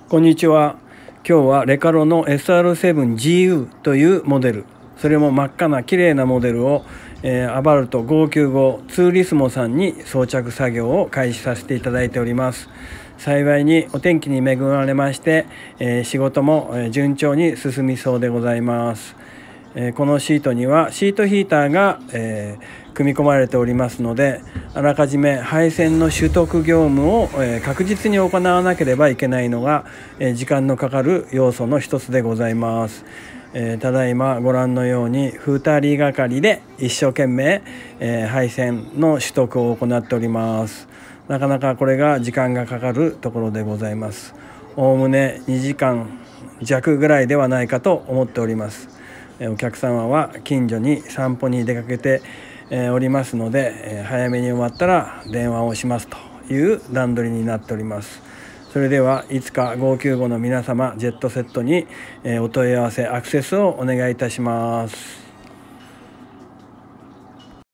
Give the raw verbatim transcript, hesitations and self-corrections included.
こんにちは。今日はレカロの エスアールセブンジーユー というモデル、それも真っ赤な綺麗なモデルを、えー、アバルトごきゅうごツーリスモさんに装着作業を開始させていただいております。幸いにお天気に恵まれまして、えー、仕事も順調に進みそうでございます。えー、このシートにはシートヒーターが、えー、組み込まれておりますので、あらかじめ配線の取得業務を、えー、確実に行わなければいけないのが、えー、時間のかかる要素の一つでございます。えー、ただいまご覧のようにふたりがかりで一生懸命、えー、配線の取得を行っております。なかなかこれが時間がかかるところでございます。おおむねにじかんじゃくぐらいではないかと思っております。お客様は近所に散歩に出かけておりますので、早めに終わったら電話をしますという段取りになっております。それではいつかごきゅうごの皆様、ジェットセットにお問い合わせアクセスをお願いいたします。